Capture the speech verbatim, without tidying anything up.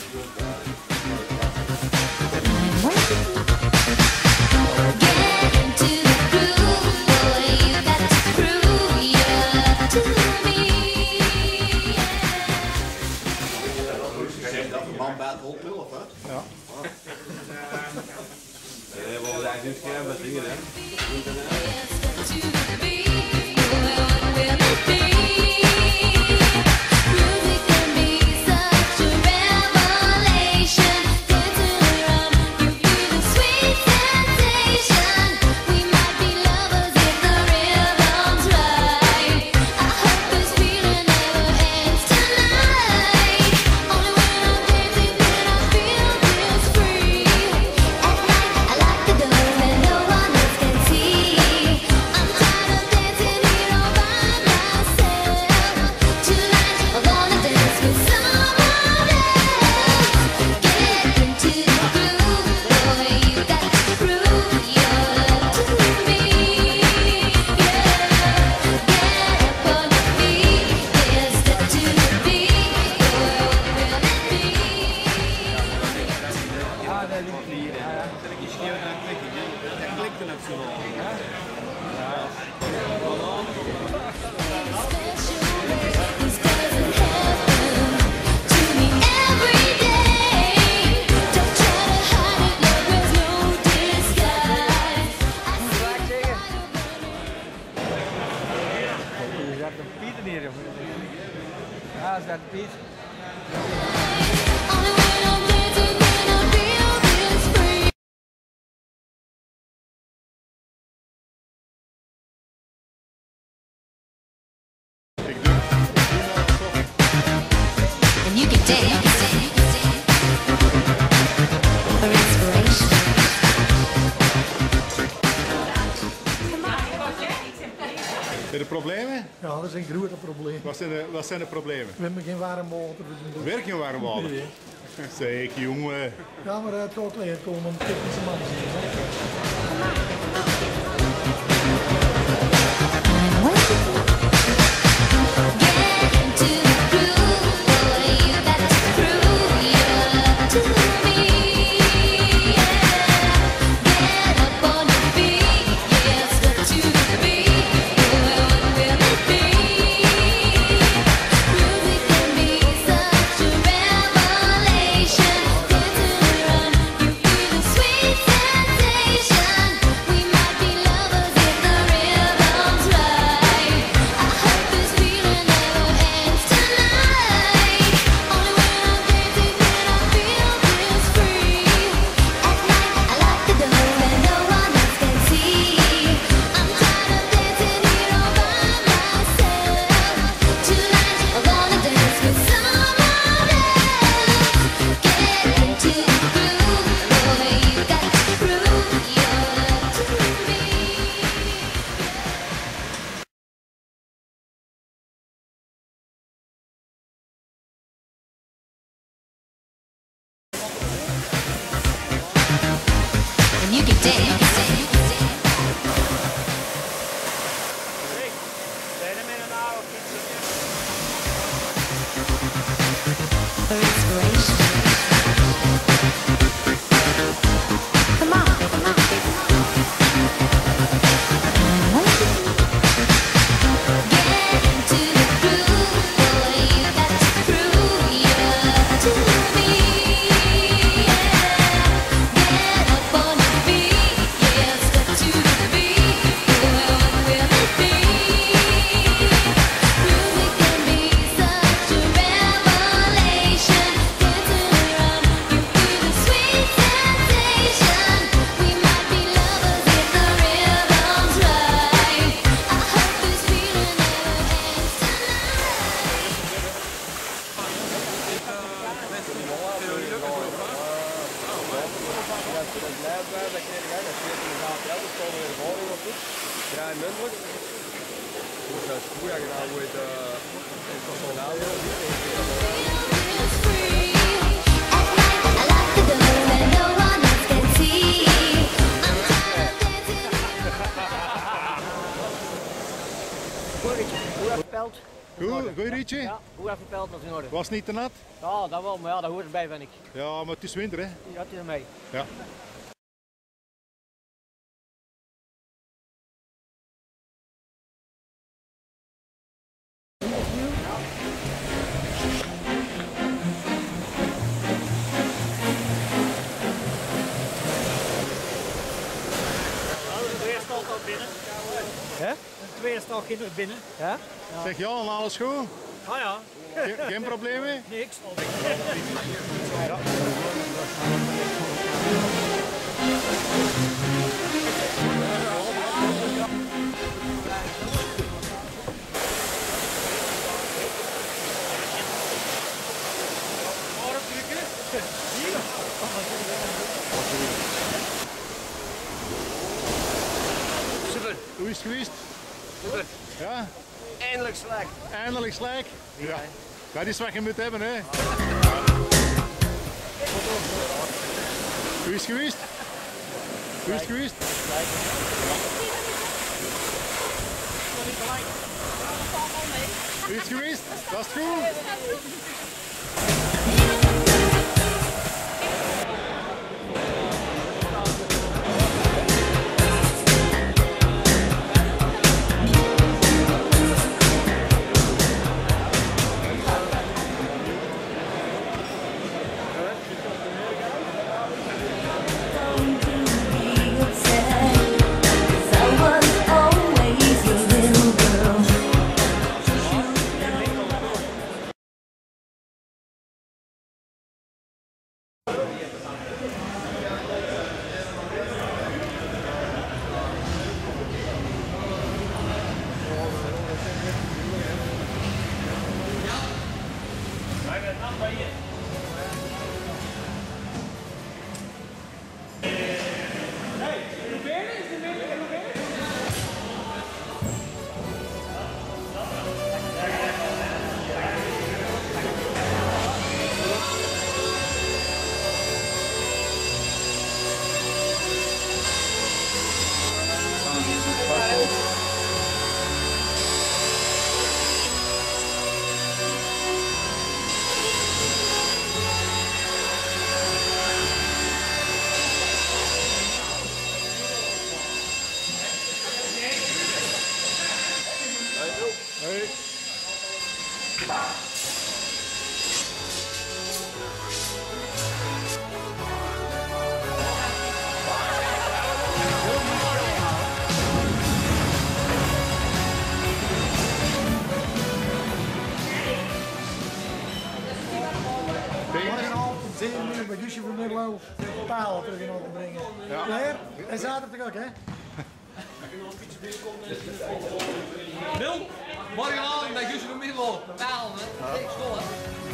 Man bij het hond wil, of wat? Ja. We willen eigenlijk niet scherm met dingen, hè? Ja, is dat Piet? And you can dance for inspiration. Zijn er problemen? Ja, dat zijn grote problemen. Wat zijn de, wat zijn de problemen? We hebben geen warm water. Werk je warm water? Nee. Zeg, jongen. Ja, maar het gaat leer komen. Technische man zien. And you can dance. For inspiration. Come on, come on. Get into the groove, boy, you got to prove you're to me. Get up on your feet, yeah, step to the beat. Well, what will it be? Music can be such a revelation. Dancing around, you feel the sweet sensation. We might be lovers if the rhythm's right. I hope this feeling never ends free. At night, I like to go where no one else can see. I'm tired of dancing. Belt. Goed, goed rietje? Ja, goed afgepeld, dat is in orde. Was niet te nat? Ja, dat wel, maar ja, dat hoort erbij, vind ik. Ja, maar het is winter hè? Ja, het is ermee. Ja. De tweede staat al binnen. Hè? De tweede staat kinderen binnen. Ja? Zeg Jan, alles goed? Ah ja, Geen, geen problemen? niks. Super, Hoe is het geweest? super. Ja? Eindelijk slag. Eindelijk slijk? Ja. Dat is wat je moet hebben hè? Hoe is het geweest? Hoe is het geweest? Hoe is het geweest? Was het goed? Hey. Morgenavond om zeven uur bij Guusje van Middello de paal terug in orde brengen. Ja. En zaterdag ook hè? Wil, morgenavond bij Guusje van Middello. Paal, hè? Ik school, hè?